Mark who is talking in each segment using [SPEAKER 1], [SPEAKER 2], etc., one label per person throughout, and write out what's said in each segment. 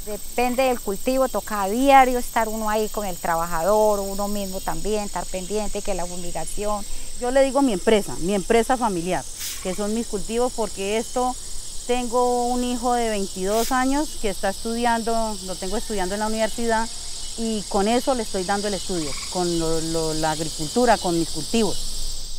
[SPEAKER 1] Depende del cultivo, toca a diario estar uno ahí con el trabajador, uno mismo también, estar pendiente que la fumigación.
[SPEAKER 2] Yo le digo mi empresa familiar, que son mis cultivos, porque tengo un hijo de 22 años que está estudiando, lo tengo estudiando en la universidad, y con eso le estoy dando el estudio, con la agricultura, con mis cultivos.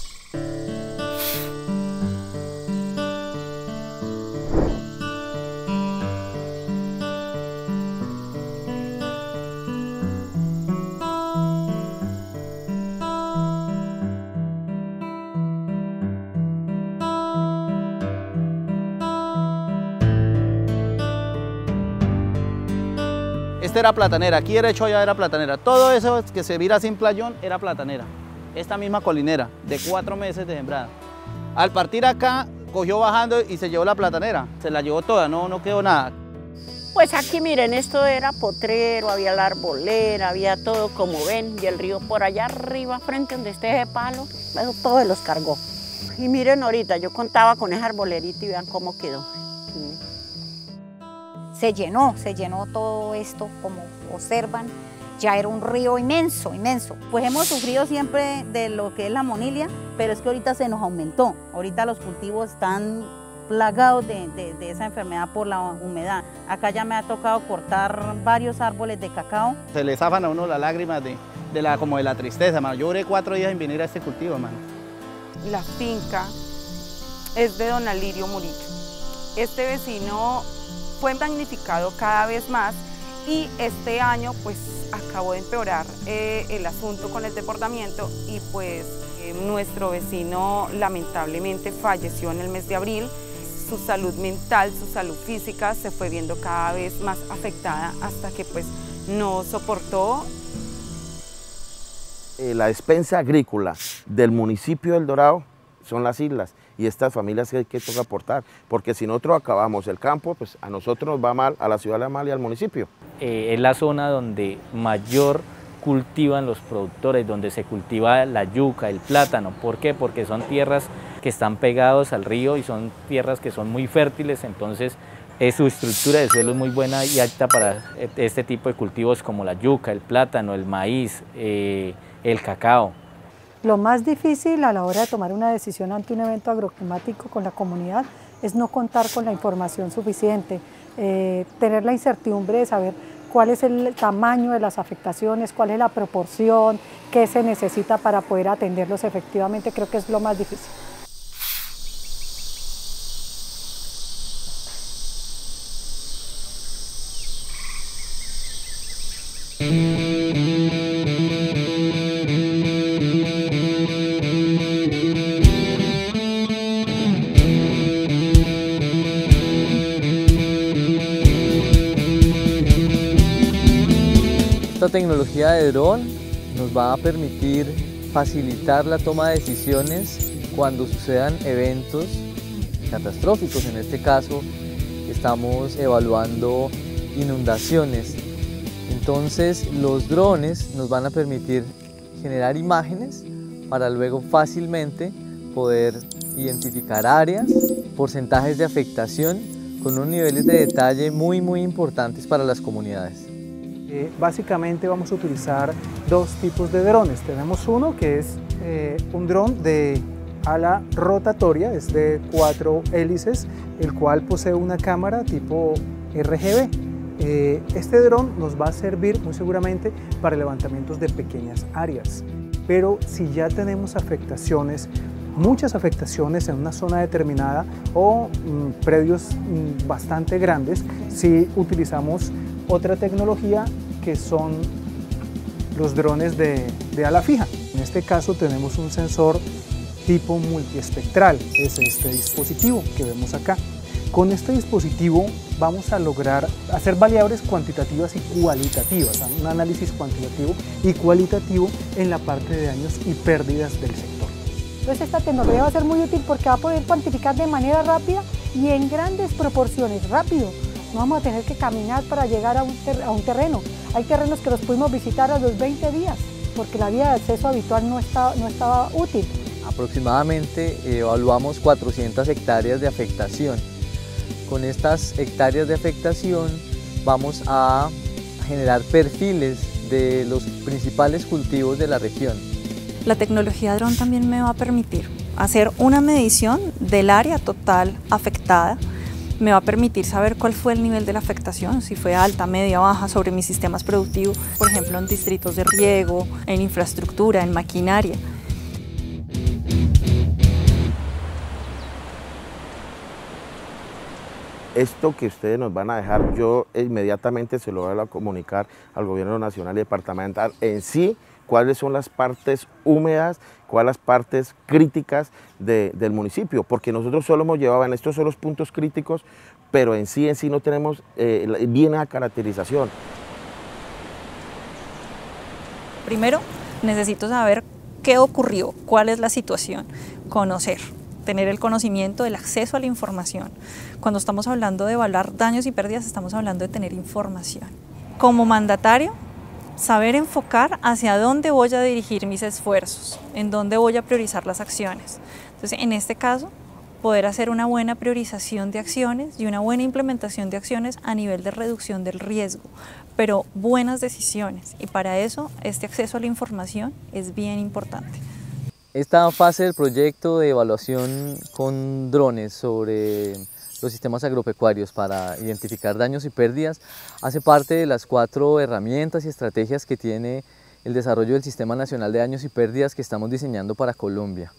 [SPEAKER 3] Esta era platanera, aquí derecho allá era platanera. Todo eso que se mira sin playón era platanera. Esta misma colinera, de 4 meses de sembrada. Al partir acá, cogió bajando y se llevó la platanera. Se la llevó toda, no quedó nada.
[SPEAKER 4] Pues aquí miren, esto era potrero, había la arbolera, había todo como ven. Y el río por allá arriba, frente donde esté ese palo, eso todo se los cargó. Y miren ahorita, yo contaba con esa arbolerita y vean cómo quedó.
[SPEAKER 1] Se llenó todo esto, como observan, ya era un río inmenso, inmenso.
[SPEAKER 2] Pues hemos sufrido siempre de lo que es la monilia, pero es que ahorita se nos aumentó. Ahorita los cultivos están plagados de esa enfermedad por la humedad. Acá ya me ha tocado cortar varios árboles de cacao.
[SPEAKER 3] Se le zafan a uno las lágrimas como de la tristeza, mano. Yo duré 4 días en venir a este cultivo, mano.
[SPEAKER 5] La finca es de don Alirio Murillo. Este vecino fue magnificado cada vez más y este año pues acabó de empeorar el asunto con el desbordamiento y pues nuestro vecino lamentablemente falleció en el mes de abril. Su salud mental, su salud física se fue viendo cada vez más afectada hasta que pues no soportó.
[SPEAKER 6] La despensa agrícola del municipio del Dorado son las islas y estas familias que toca aportar, porque si nosotros acabamos el campo, pues a nosotros nos va mal, a la ciudad le va mal y al municipio.
[SPEAKER 7] Es la zona donde mayor cultivan los productores, donde se cultiva la yuca, el plátano. ¿Por qué? Porque son tierras que están pegados al río y son tierras que son muy fértiles, entonces su estructura de suelo es muy buena y apta para este tipo de cultivos como la yuca, el plátano, el maíz, el cacao.
[SPEAKER 8] Lo más difícil a la hora de tomar una decisión ante un evento agroclimático con la comunidad es no contar con la información suficiente, tener la incertidumbre de saber cuál es el tamaño de las afectaciones, cuál es la proporción, qué se necesita para poder atenderlos efectivamente, creo que es lo más difícil.
[SPEAKER 9] Esta tecnología de dron nos va a permitir facilitar la toma de decisiones cuando sucedan eventos catastróficos. En este caso estamos evaluando inundaciones. Entonces los drones nos van a permitir generar imágenes para luego fácilmente poder identificar áreas, porcentajes de afectación con unos niveles de detalle muy importantes para las comunidades.
[SPEAKER 10] Básicamente vamos a utilizar 2 tipos de drones. Tenemos uno que es un dron de ala rotatoria, es de 4 hélices, el cual posee una cámara tipo RGB. Este dron nos va a servir muy seguramente para levantamientos de pequeñas áreas, pero si ya tenemos afectaciones, muchas afectaciones en una zona determinada o predios bastante grandes, si utilizamos otra tecnología que son los drones de ala fija. En este caso tenemos un sensor tipo multiespectral, es este dispositivo que vemos acá. Con este dispositivo vamos a lograr hacer variables cuantitativas y cualitativas, un análisis cuantitativo y cualitativo en la parte de daños y pérdidas del sector.
[SPEAKER 8] Entonces esta tecnología va a ser muy útil porque va a poder cuantificar de manera rápida y en grandes proporciones, rápido. No vamos a tener que caminar para llegar a un terreno. Hay terrenos que los pudimos visitar a los 20 días porque la vía de acceso habitual no estaba útil.
[SPEAKER 9] Aproximadamente evaluamos 400 hectáreas de afectación. Con estas hectáreas de afectación vamos a generar perfiles de los principales cultivos de la región.
[SPEAKER 11] La tecnología dron también me va a permitir hacer una medición del área total afectada, me va a permitir saber cuál fue el nivel de la afectación, si fue alta, media, baja sobre mis sistemas productivos, por ejemplo en distritos de riego, en infraestructura, en maquinaria.
[SPEAKER 6] Esto que ustedes nos van a dejar, yo inmediatamente se lo voy a comunicar al gobierno nacional y departamental en sí, cuáles son las partes húmedas, cuáles las partes críticas del municipio, porque nosotros solo hemos llevado en estos son los puntos críticos, pero en sí no tenemos bien la caracterización.
[SPEAKER 11] Primero, necesito saber qué ocurrió, cuál es la situación, conocer, tener el conocimiento, el acceso a la información. Cuando estamos hablando de evaluar daños y pérdidas, estamos hablando de tener información. Como mandatario, saber enfocar hacia dónde voy a dirigir mis esfuerzos, en dónde voy a priorizar las acciones. Entonces, en este caso, poder hacer una buena priorización de acciones y una buena implementación de acciones a nivel de reducción del riesgo, pero buenas decisiones. Y para eso, este acceso a la información es bien importante.
[SPEAKER 9] Esta fase del proyecto de evaluación con drones sobre los sistemas agropecuarios para identificar daños y pérdidas hace parte de las 4 herramientas y estrategias que tiene el desarrollo del Sistema Nacional de Daños y Pérdidas que estamos diseñando para Colombia.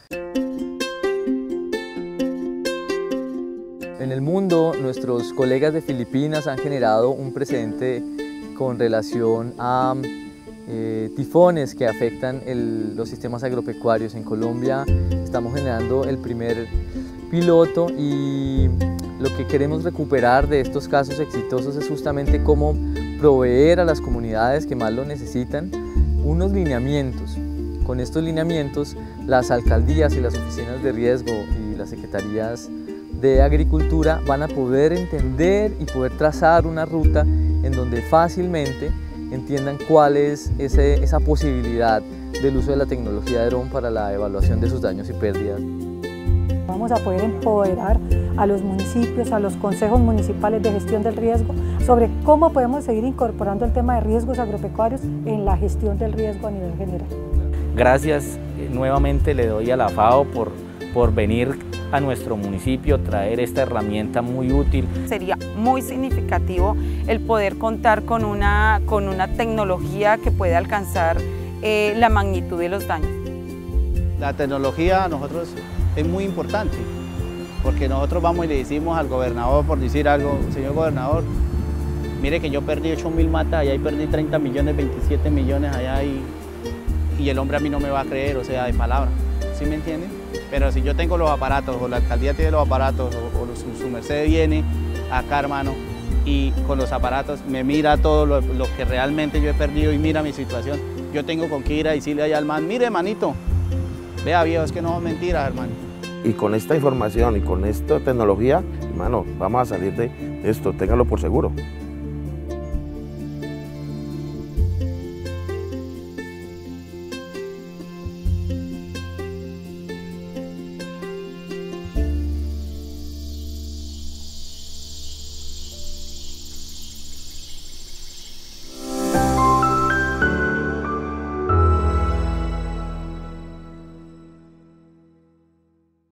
[SPEAKER 9] En el mundo, nuestros colegas de Filipinas han generado un precedente con relación a tifones que afectan los sistemas agropecuarios. En Colombia estamos generando el primer piloto y lo que queremos recuperar de estos casos exitosos es justamente cómo proveer a las comunidades que más lo necesitan unos lineamientos. Con estos lineamientos, las alcaldías y las oficinas de riesgo y las secretarías de agricultura van a poder entender y poder trazar una ruta en donde fácilmente entiendan cuál es esa posibilidad del uso de la tecnología de dron para la evaluación de sus daños y pérdidas.
[SPEAKER 8] Vamos a poder empoderar a los municipios, a los consejos municipales de gestión del riesgo sobre cómo podemos seguir incorporando el tema de riesgos agropecuarios en la gestión del riesgo a nivel general.
[SPEAKER 7] Gracias nuevamente le doy a la FAO por venir a nuestro municipio, traer esta herramienta muy útil.
[SPEAKER 5] Sería muy significativo el poder contar con una tecnología que pueda alcanzar la magnitud de los daños.
[SPEAKER 3] La tecnología a nosotros es muy importante, porque nosotros vamos y le decimos al gobernador, por decir algo, señor gobernador, mire que yo perdí 8.000 matas allá y perdí 30 millones, 27 millones allá y el hombre a mí no me va a creer, o sea, de palabra, ¿sí me entienden? Pero si yo tengo los aparatos, o la alcaldía tiene los aparatos, o su merced viene acá, hermano, y con los aparatos me mira todo lo que realmente yo he perdido y mira mi situación, yo tengo con qué ir a decirle allá al man, mire, manito, vea viejo, es que no es mentira, hermano.
[SPEAKER 6] Y con esta información y con esta tecnología, hermano, vamos a salir de esto, ténganlo por seguro.